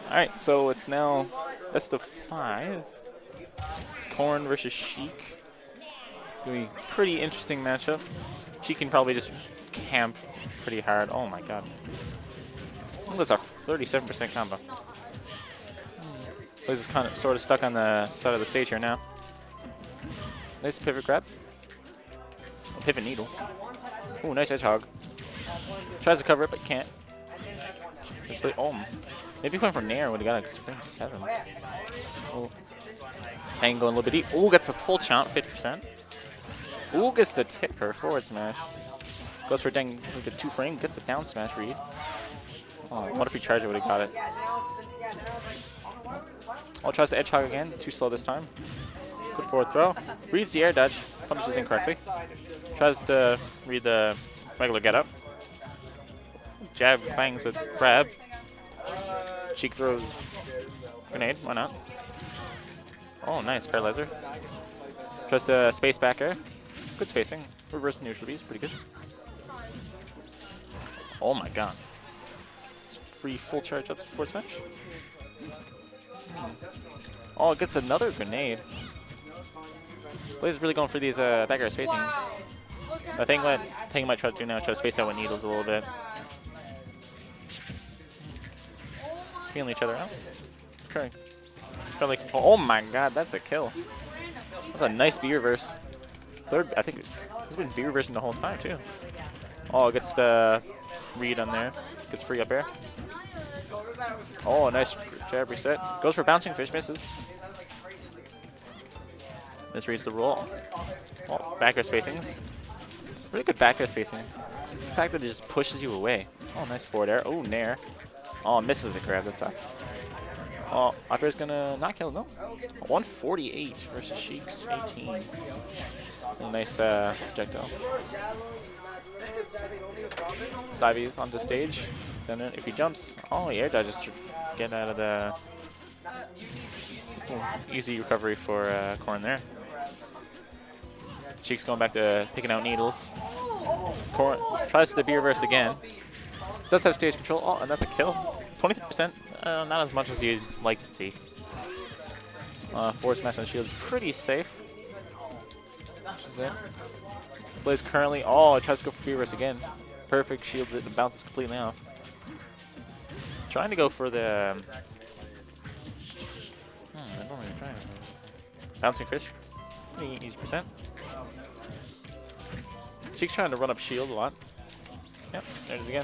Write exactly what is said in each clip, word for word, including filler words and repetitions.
Alright, so it's now best of five. It's Corrin versus Sheik. Gonna be a pretty interesting matchup. Sheik can probably just camp pretty hard. Oh my god. That's a thirty-seven percent combo. Blaze is kind of sort of stuck on the side of the stage here now. Nice pivot grab. Oh, pivot needles. Ooh, nice edge hog. Tries to cover it but can't. Play, oh, maybe if he went for Nair would have got it. It's frame seven. Oh. Tank going a little bit deep. Ooh, gets a full chomp, fifty percent. Ooh, gets the tipper, forward smash. Goes for Deng with the two frame, gets the down smash read. Oh, what if he charged it, would have got it. Oh, tries to edge hog again, too slow this time. Good forward throw. Reads the air dodge, punishes incorrectly. Tries to read the regular get up. Jab clangs with grab. Sheik throws grenade, why not? Oh, nice, paralyzer. Tries to space back air. Good spacing. Reverse neutral beast, pretty good. Oh my god. It's free full charge up forward smash. Oh, it gets another grenade. Blaze is really going for these uh, back air spacings. I think what Tank might try to do now is try to space out with needles a little bit. Just feeling each other out. Okay. Probably control. Oh my god, that's a kill. That's a nice B reverse. Third, I think it's been B reversing the whole time too. Oh, gets the read on there. Gets free up air. Oh, nice jab reset. Goes for bouncing fish, misses. Misreads the roll. Oh, back air spacings. Really good back air spacing. The fact that it just pushes you away. Oh, nice forward air. Oh, nair. Oh, misses the grab. That sucks. Oh, up air's gonna not kill. No. one forty-eight versus Sheik's eighteen. Oh, nice uh, projectile. Sivey's onto stage. Then if he jumps, oh, he air dodges to get out of the oh, easy recovery for uh, Corrin there. Sheik's going back to picking out needles. Corrin tries to B reverse again. Does have stage control. Oh, and that's a kill. twenty-three percent. Uh, not as much as you'd like to see. Uh, forward smash on the shield is pretty safe. Which is it. Blaze currently. Oh, tries to go for B reverse again. Perfect, shields it and bounces completely off. Trying to go for the. Um, hmm, I don't know what you're trying to. Bouncing fish. Pretty easy percent. Sheik's trying to run up shield a lot. Yep, there it is again.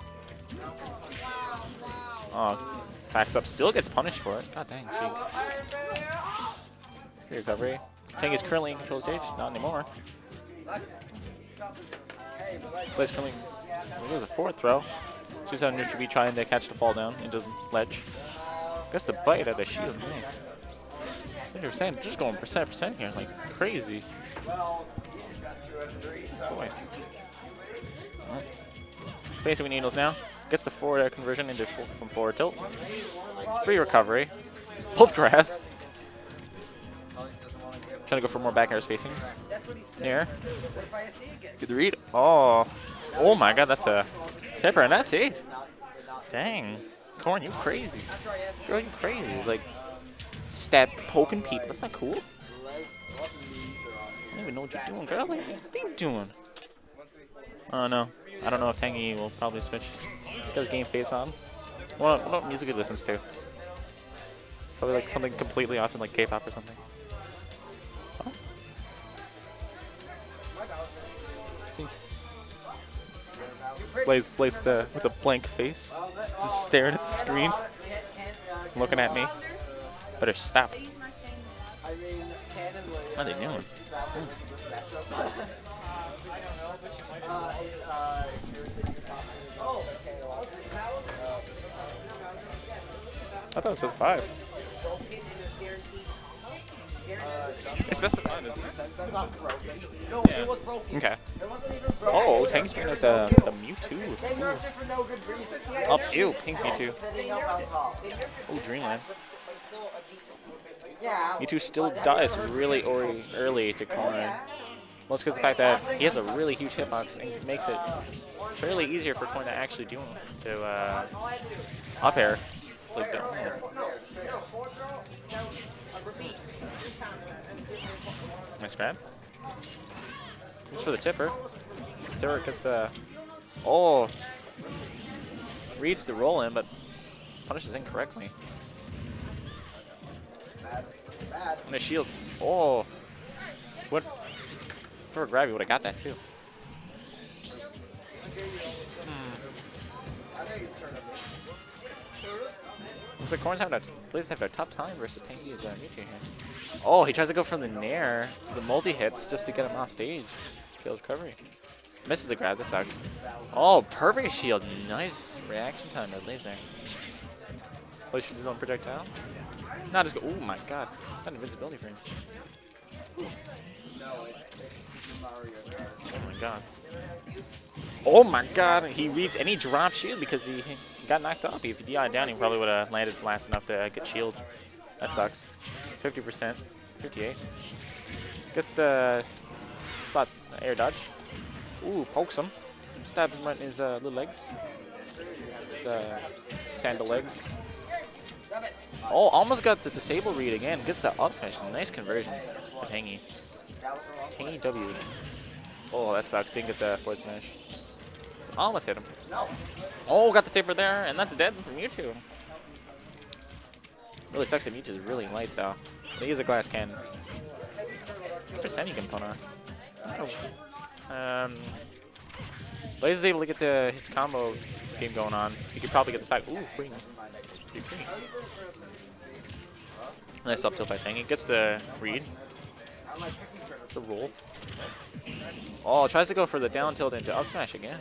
Oh, backs up. Still gets punished for it. God dang, Sheik. Free recovery. Tank is currently in control stage. Not anymore. Blaze currently. Look at the fourth throw. She's on neutral B trying to catch the fall down into the ledge. Gets the bite at the shield. Nice. Like you were saying, just going percent percent here, like crazy. Boy. Right. Spacing with needles now. Gets the forward air conversion into full, from forward tilt. Free recovery. Both grab. Trying to go for more back air spacings. Here. Good read. Oh. Oh my god, that's a tipper, and that's it. Dang. Corrin, you crazy. Girl, you crazy. Like, stab poking people. That's not cool. I don't even know what you're doing, girl. Like, what are you doing? Oh no. I don't know if Tangy will probably switch. He's got his game face on. What, what music he listens to? Probably like something completely off in like K-pop or something. Huh? See? Blaze, Blaze with a with a blank face, just, just staring at the screen, looking at me. Better stop. What are they doing? I thought it was supposed to five. It's best of five, isn't it? No, Yeah. it was broken. Okay. It wasn't even broken. Oh, Tank's being with the, the Mewtwo. They nerfed it for no good reason. Oh, ew, Pink Mewtwo. Sitting up on top. Oh, Dreamland. But st- but still a decent. Yeah. Mewtwo still dies really early, early to Corrin. Well, it's because the fact that he has a really huge hitbox and makes it fairly easier for Corrin to actually do to uh, up air. Like that. Nice grab. This is for the tipper. Stewart gets the. Oh! Reads the roll in, but punishes incorrectly. Bad. Bad. And the shields. Oh! What? For a grab, he would have got that too. Looks like Corn's having a Blaze have a tough time versus Tanky's uh, Mewtwo here. Oh, he tries to go for the Nair, the multi hits, just to get him off stage. Field recovery. Misses the grab, this sucks. Oh, perfect shield. Nice reaction time to Blaze there. Blaze shoots his own projectile. Not just go. Oh my god. That invisibility frame. No, it's, it's Mario Kart. Oh my god. Oh my god. He reads any drop shield because he. he got knocked off. If he D I'd down, he probably would have landed fast enough to uh, get shield. That sucks. fifty percent. fifty-eight. Gets the spot air dodge. Ooh, pokes him. Stabs him right in his uh, little legs. His uh, sandal legs. Oh, almost got the disable read again. Gets the up smash. Nice conversion for Tangy. Tangy W. Oh, that sucks. Didn't get the forward smash. Almost hit him. Oh, got the taper there, and that's dead for Mewtwo. Really sucks that Mewtwo is really light, though. He is a glass cannon. what percent you can put on? Oh. Um, Blaze is able to get the his combo game going on. He could probably get this back. Ooh, free. Pretty free. Nice up tilt by Tangy. Gets the read. The roll. Oh, tries to go for the down tilt into up smash again.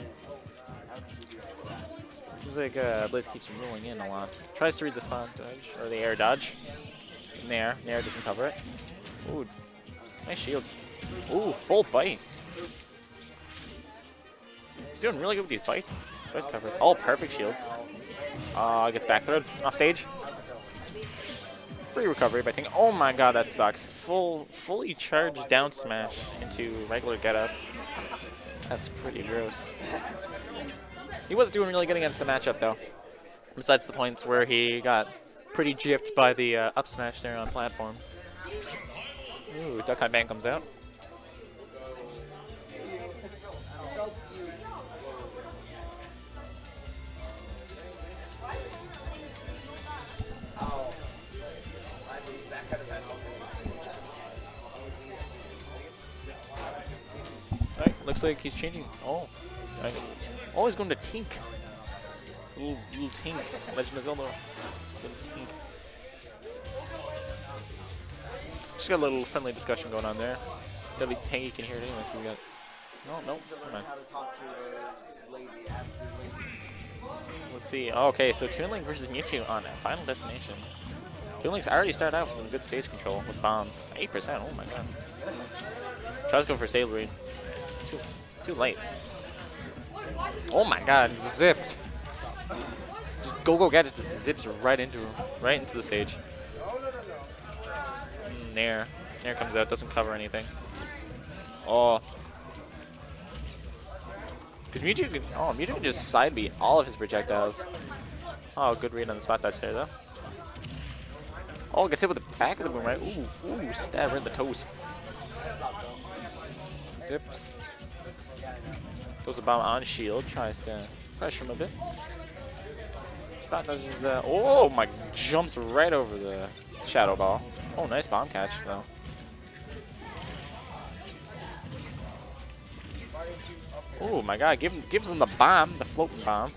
Seems like uh, Blaze keeps rolling in a lot. Tries to read the spot dodge, or the air dodge. Nair. Nair doesn't cover it. Ooh, nice shields. Ooh, full bite. He's doing really good with these bites. Nice coverage. Oh, perfect shields. Uh, gets back thrown off stage. Free recovery by Tangy. Oh my god, that sucks. Full, fully charged down smash into regular getup. That's pretty gross. He was doing really good against the matchup though. Besides the points where he got pretty gypped by the uh, up smash there on platforms. Ooh, Duck Hunt Band comes out. Alright, looks like he's changing. Oh, right. Oh, he's going to Tink. Little, little Tink. Legend of Zelda. Little Tink. Just got a little friendly discussion going on there. Definitely Tangy can hear it anyway, so we got. No, no, come on. Let's, let's see. Oh, okay, so Toon Link versus Mewtwo on Final Destination. Toon Link's already started out with some good stage control with bombs. eight percent, oh my god. Tries to go for stable read. Too, too late. Oh my god, zipped. Just Go Go Gadget just zips right into him, right into the stage. Nair. Nair comes out, doesn't cover anything. Oh. Because Mewtwo can, oh, Mewtwo can just side beat all of his projectiles. Oh, good read on the spot dodge there, though. Oh, gets hit with the back of the boomerang. Ooh, ooh, stab right in the toes. Zips. Throws a bomb on shield, tries to pressure him a bit. Spot dodges the, oh my, jumps right over the Shadow Ball. Oh, nice bomb catch, though. Oh my god, give him, gives him the bomb, the floating bomb.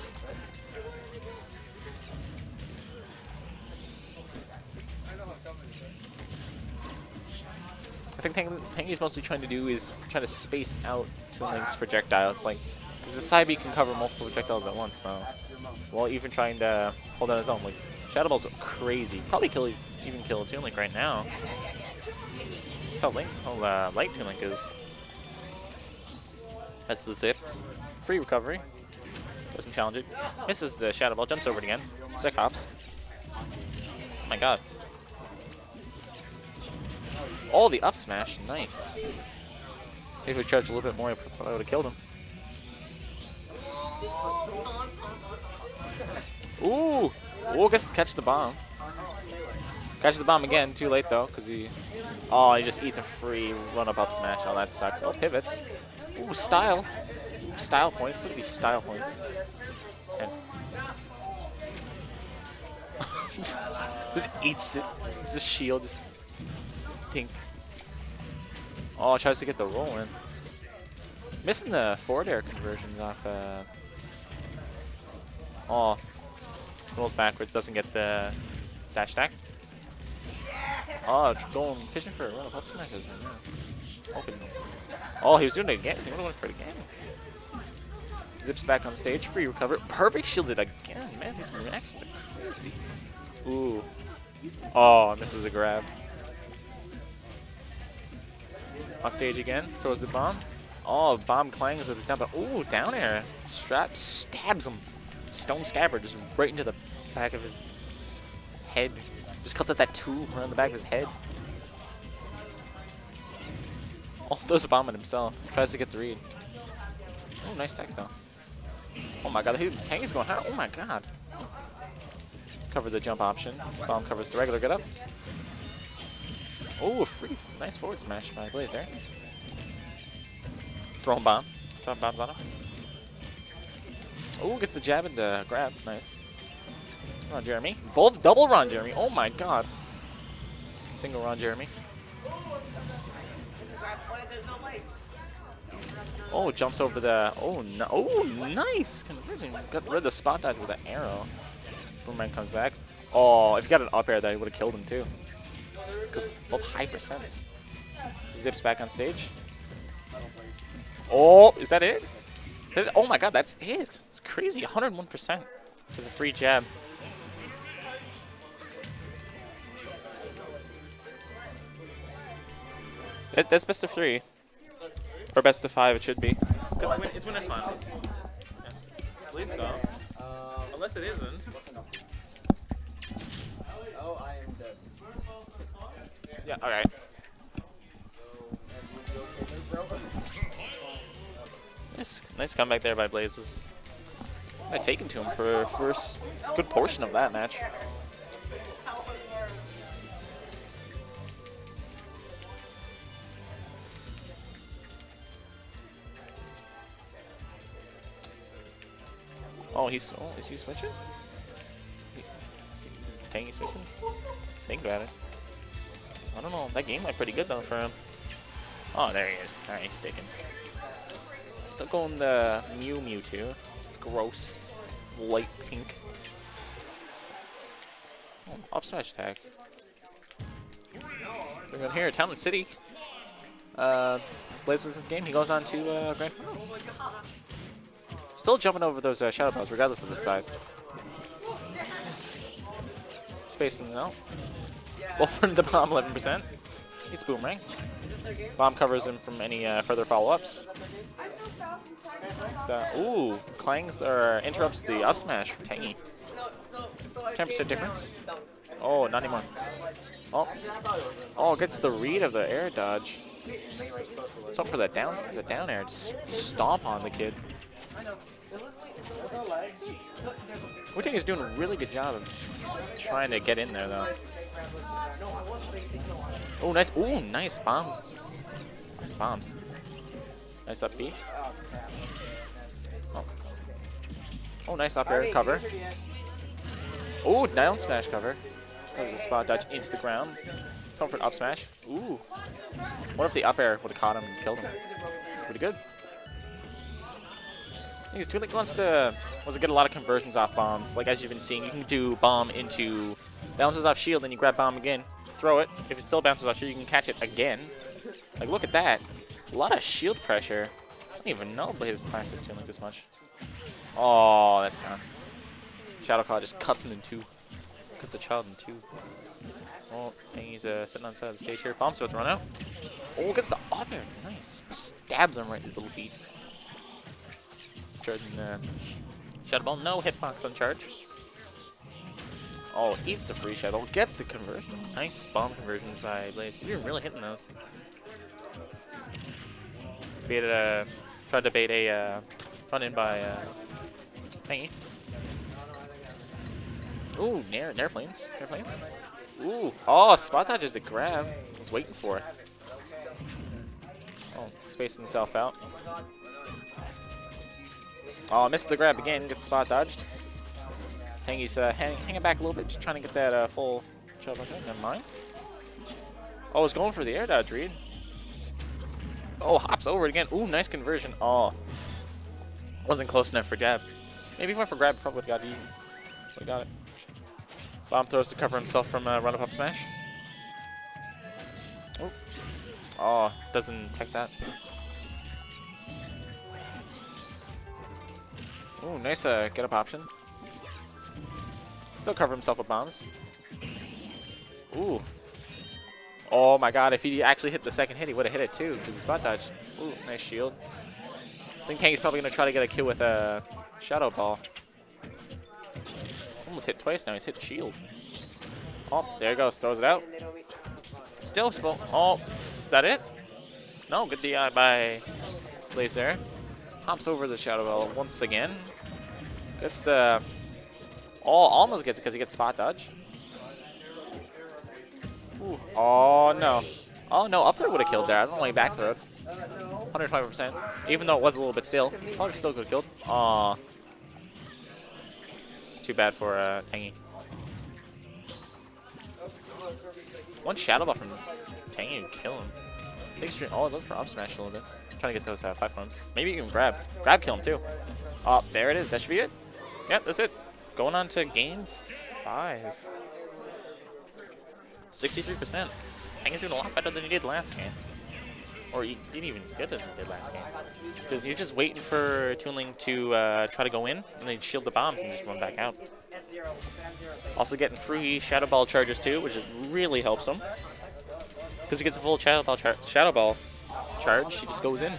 I think Tang Tangy's mostly trying to do is try to space out Toon Link's projectiles, like, because the side B can cover multiple projectiles at once, though. While even trying to hold on his own. Like, Shadow Ball's crazy. Probably kill even kill Toon Link right now. That's how Link, how uh, light Toon Link is. That's the zips. Free recovery. Doesn't challenge it. Misses the Shadow Ball. Jumps over it again. Sick hops. Oh my god. Oh, the up smash. Nice. If we charged a little bit more, I would have killed him. Ooh. Ooh, gets to catch the bomb. Catch the bomb again. Too late, though, because he Oh, he just eats a free run-up up smash. Oh, that sucks. Oh, pivots. Ooh, style. Ooh, style points. Look at these style points. ten. just, just eats it. It's a shield. Just dink. Oh, tries to get the roll in. Missing the forward air conversions off. Uh... Oh. Rolls backwards. Doesn't get the dash stack. Oh, going fishing for a run of up smashes right now. Open. Oh, he was doing it again. He would have went for it again. Zips back on stage. Free recover. Perfect shielded again. Man, these reactions are crazy. Ooh. Oh, misses a grab. On stage again. Throws the bomb. Oh, bomb clangs with his down. But ooh, down air. Strap stabs him. Stone stabber just right into the back of his head. Just cuts out that tube around the back of his head. Oh, throws a bomb at himself. Tries to get the read. Oh, nice tech though. Oh my god, the tank is going hard. Oh my god. Cover the jump option. Bomb covers the regular get up. Oh, a free. Nice forward smash by Blaze there. Throwing bombs. Throwing bombs on him. Oh, gets the jab and the grab. Nice. Ron Jeremy. Both double Ron Jeremy. Oh my god. Single Ron Jeremy. Oh, jumps over the. Oh, no. Oh, nice. Conversion. Got rid of the spot dodge with an arrow. Boomerang comes back. Oh, if you got an up air, that would have killed him too. Because both high percents. Zips back on stage. Oh, is that it? Oh my god, that's it. It's crazy. one hundred one percent. With a free jab. It, that's best of three. Or best of five, it should be. Because it's winner's finals. Yeah. I believe so. Um, Unless it isn't. oh, I am dead. Yeah, alright. Nice, nice comeback there by Blaze. Was I taken to him for first good portion of that match. Oh, he's oh, is he switching? Is he, Tangy switching? He's thinking about it. I don't know. That game went pretty good though for him. Oh, there he is. All right, he's sticking. Still going the Mew Mewtwo. It's gross. Light pink. Oh, up smash attack. We're going here, Talon City. Uh, Blaze wins this game. He goes on to uh, Grand Finals. Still jumping over those uh, Shadow Balls, regardless of its size. Spacing them out. Both running the bomb eleven percent. It's Boomerang. Bomb covers him from any uh, further follow-ups. Ooh, clangs or interrupts the up smash from Tangy. ten percent difference. Oh, not anymore. Oh, oh, gets the read of the air dodge. Something for the down, the down air. Just stomp on the kid. Wu-Tang is doing a really good job of just trying to get in there, though. Oh, nice. Ooh, nice bomb. Nice bombs. Nice up B. Oh, oh nice up air cover. Oh, down smash cover. That was a spot dodge into the ground. Something for an up smash. Ooh. What if the up air would have caught him and killed him? Pretty good. He's Toon Link wants to wants to get a lot of conversions off bombs. Like as you've been seeing, you can do bomb into bounces off shield, then you grab bomb again, throw it. If it still bounces off shield, you can catch it again. Like look at that. A lot of shield pressure. I don't even know Blaze practiced Toon Link this much. Oh, that's gone. Shadow Claw just cuts him in two. Cuts the child in two. Oh, and he's uh, sitting on the side of the stage here. Bomb's about to run out. Oh, gets the up air. Nice. Stabs him right in his little feet. Charging uh, Shadow Ball. No hitbox on charge. Oh, eats the free Shadow. Gets the conversion. Nice bomb conversions by Blaze. You're really hitting those. Baited a, tried to bait a uh, run in by uh, Tangy. Ooh, Nair, Nair planes. Nair planes. Ooh. Oh, spot dodges the grab. He's waiting for it. Oh, spacing himself out. Oh, missed the grab again. Gets spot dodged. Tangy's uh, hang, hanging back a little bit, just trying to get that uh, full shove. Never mind. Oh, he's going for the air dodge read. Oh, hops over it again. Ooh, nice conversion. Oh, wasn't close enough for jab. Maybe if he went for grab, probably would have got it. Would have got it. Bomb throws to cover himself from uh, run up up smash. Oh, oh, doesn't tech that. Ooh, nice uh, get up option. Still cover himself with bombs. Ooh. Oh my god, if he actually hit the second hit, he would have hit it too, because he spot dodged. Ooh, nice shield. I think Tangy's probably going to try to get a kill with a Shadow Ball. Almost hit twice now, he's hit shield. Oh, there he goes, throws it out. Still spoke. Oh, is that it? No, good D I by Blaze there. Hops over the Shadow Ball once again. Gets the... Oh, almost gets it because he gets spot dodge. Ooh. Oh, no. Oh, no, up there would have killed there. I don't know why he back throwed. one hundred twenty percent. Even though it was a little bit still. Probably still could have killed. Aw. It's too bad for uh, Tangy. One Shadow Ball from Tangy would kill him. Big stream. Oh, I look for up smash a little bit. Trying to get those uh, five phones. Maybe you can grab. Grab kill him too. Oh, there it is. That should be it. Yep, that's it. Going on to game five. sixty-three percent. Tangy's doing a lot better than he did last game. Or he didn't even as good as he did last game. Because you're just waiting for Toon Link to uh, try to go in, and then shield the bombs and just run back out. Also getting free Shadow Ball charges too, which really helps him. Because he gets a full Shadow Ball, char Shadow Ball charge, he just goes in.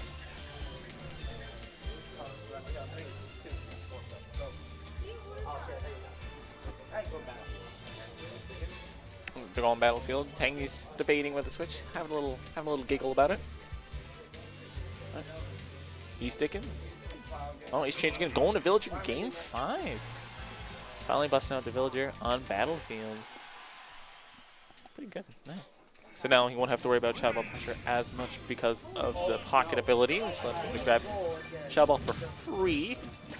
They're on Battlefield. Tangy's debating with the Switch, having a little, having a little giggle about it. Right. He's sticking. Oh, he's changing it. Going to Villager game five. Finally busting out the Villager on Battlefield. Pretty good. Yeah. So now he won't have to worry about Shadow Ball pressure as much because of the pocket ability, which lets him to grab Shadow Ball for free.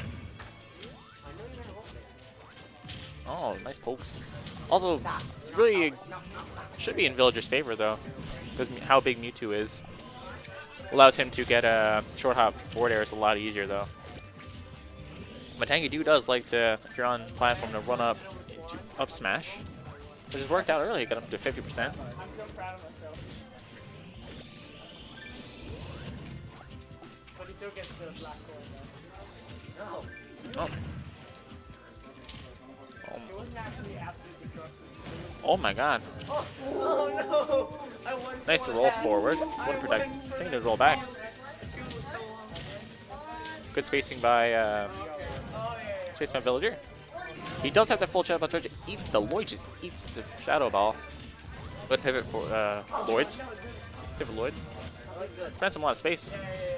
Oh, nice pokes. Also, it's really should be in Villager's favor though, because how big Mewtwo is allows him to get a short hop forward air is a lot easier though. But Tangy do does like to, if you're on platform, to run up to up smash, which has worked out early. Got up to fifty percent. Oh. Oh my god. Oh, oh no. I Nice roll forward. Wouldn't protect. I think they'd roll back. Good spacing by uh, space by Villager. He does have the full Shadow Ball charge. Eat the Lloyd just eats the Shadow Ball. Good pivot for uh, Lloyd's. Pivot Lloyd. Grants him a lot of space.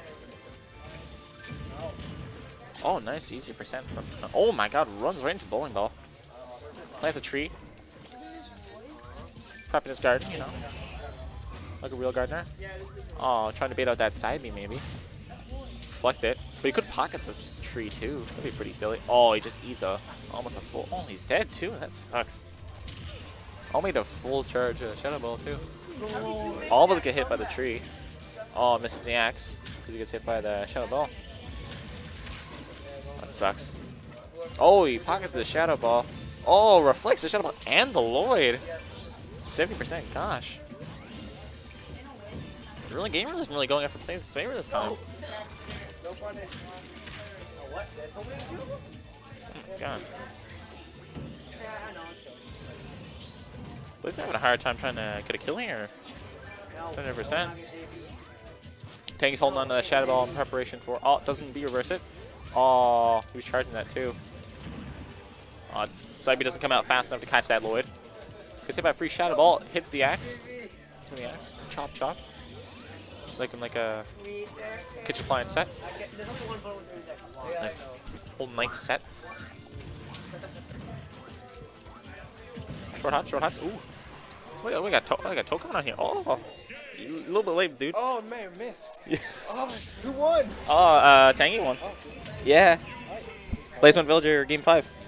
Oh, nice, easy percent from. Oh my god, runs right into Bowling Ball. Plants a tree. Prepping his garden, you know. Like a real gardener. Oh, trying to bait out that side beam maybe. Reflect it. But he could pocket the tree too. That'd be pretty silly. Oh, he just eats a almost a full. Oh, he's dead too. That sucks. Oh, made a full charge uh, Shadow Ball too. Almost get hit by the tree. Oh, misses the axe because he gets hit by the Shadow Ball. That sucks. Oh, he pockets the Shadow Ball. Oh, reflects the Shadow Ball and the Lloyd. seventy percent, gosh. Really, Gamer isn't really going after Blaze's favor this time. Oh, God. Blaze having a hard time trying to get a kill here. seventy percent. Tangy's holding on to the Shadow Ball in preparation for. Oh, doesn't be reverse it. Oh, he was charging that too. Oh, Side B doesn't come out fast enough to catch that Lloyd. Gets hit by a free Shadow Ball, hits the axe. Hits the axe. Chop, chop. Like in like a kitchen appliance set. Knife. Whole knife set. Short hops, short hops. Ooh. We got, we got, to we got Tokon on here. Oh, you, a little bit late, dude. Oh man, missed. Oh, who won? Oh, uh, Tangy won. Yeah. Placement Villager, game five.